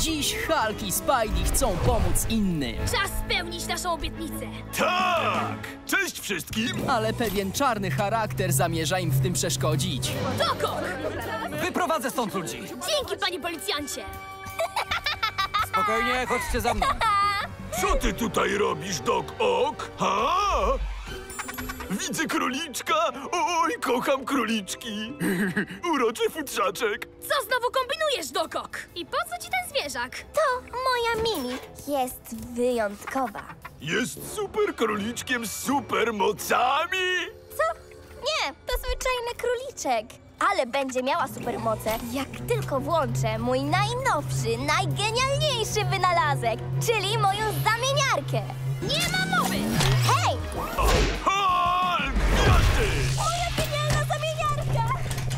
Dziś Hulk i Spidey chcą pomóc innym. Czas spełnić naszą obietnicę. Tak! Cześć wszystkim! Ale pewien czarny charakter zamierza im w tym przeszkodzić. Dokok! Wyprowadzę stąd ludzi! Dzięki, panie policjancie! Spokojnie, chodźcie za mną. Co ty tutaj robisz, Doc Ock? Ha? Widzę króliczka! Oj, kocham króliczki! Uroczy futrzaczek! Co znowu kombinujesz, Dokok? I po co ci ten zwierzak? To moja Mimi. Jest wyjątkowa. Jest super króliczkiem z super mocami! Co? Nie, to zwyczajny króliczek. Ale będzie miała supermoce, jak tylko włączę mój najnowszy, najgenialniejszy wynalazek, czyli moją zamieniarkę. Nie ma mowy! Hej! Hulk! Jazdy! Moja genialna zamieniarka!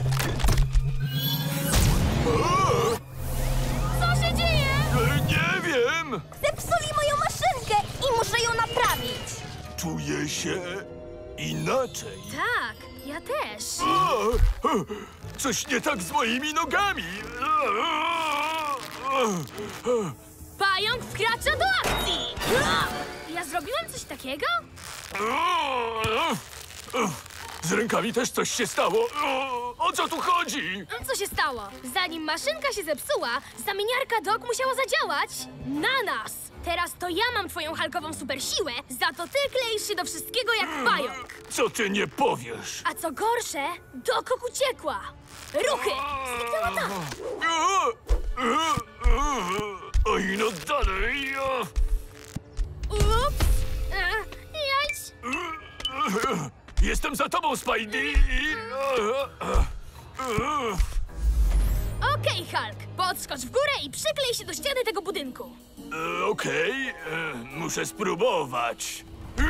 Co się dzieje? Nie wiem! Zepsuli moją maszynkę i muszę ją naprawić. Czuję się inaczej. Tak, ja też. Coś nie tak z moimi nogami. Pająk wkracza do akcji! Ja zrobiłem coś takiego? Z rękami też coś się stało. O co tu chodzi? Co się stało? Zanim maszynka się zepsuła, zamieniarka Doc musiała zadziałać na nas. Teraz to ja mam twoją halkową supersiłę, za to ty kleisz się do wszystkiego jak pająk. Co ty nie powiesz? A co gorsze, Dokok uciekła. Ruchy! Zniknęła tam. Oj, no dalej. Ups! Jajć! Jestem za tobą, Spidey. Okej, Hulk, podskocz w górę i przyklej się do ściany tego budynku. Okej, muszę spróbować.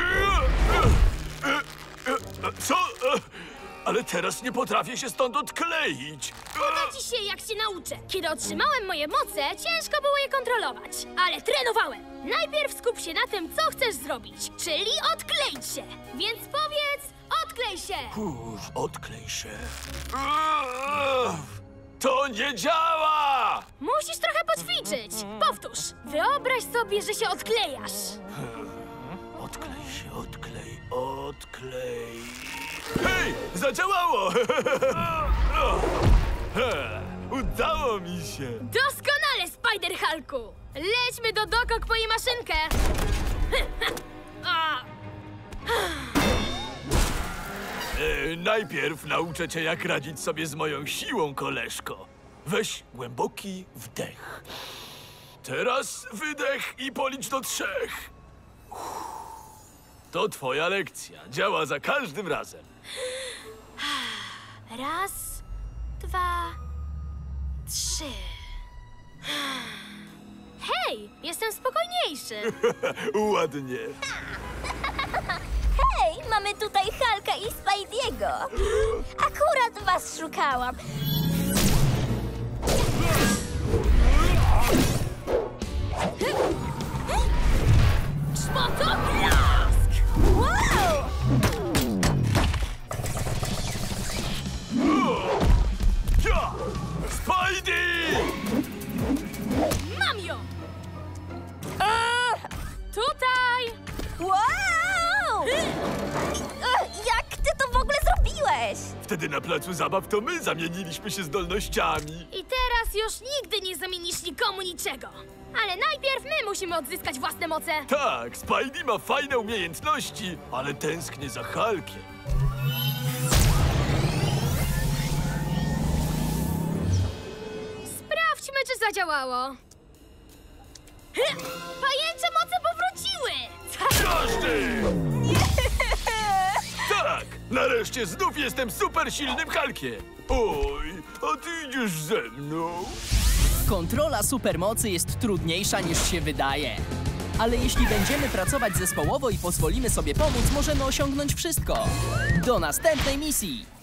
Co? Ale teraz nie potrafię się stąd odkleić. Uda ci się, jak się nauczę. Kiedy otrzymałem moje moce, ciężko było je kontrolować. Ale trenowałem. Najpierw skup się na tym, co chcesz zrobić, czyli odkleić się. Więc powiedz, odklej się. Odklej się. To nie działa! Musisz trochę poćwiczyć. Powtórz. Wyobraź sobie, że się odklejasz. Odklej się, odklej. Hej, zadziałało! Udało mi się. Doskonale, Spider-Hulku. Lećmy do Dokok po jej maszynkę. Najpierw nauczę cię, jak radzić sobie z moją siłą, koleżko. Weź głęboki wdech. Teraz wydech i policz do 3. To twoja lekcja. Działa za każdym razem. 1, 2, 3. Hej, jestem spokojniejszy. Ładnie. Hej, mamy tutaj Hulka i Spidey'ego. Akurat was szukałam. Szpotoklask! Wow! Spidey! Mam ją! Tutaj! Wow! Jak ty to w ogóle zrobiłeś? Wtedy na placu zabaw to my zamieniliśmy się zdolnościami. I teraz już nigdy nie zamienisz nikomu niczego. Ale najpierw my musimy odzyskać własne moce. Tak, Spidey ma fajne umiejętności, ale tęsknię za Hulkiem. Sprawdźmy, czy zadziałało. Pajęcze moce powróciły! Każdy! Tak! Nareszcie znów jestem super silnym Hulkiem! Oj, a ty idziesz ze mną? Kontrola supermocy jest trudniejsza niż się wydaje. Ale jeśli będziemy pracować zespołowo i pozwolimy sobie pomóc, możemy osiągnąć wszystko. Do następnej misji!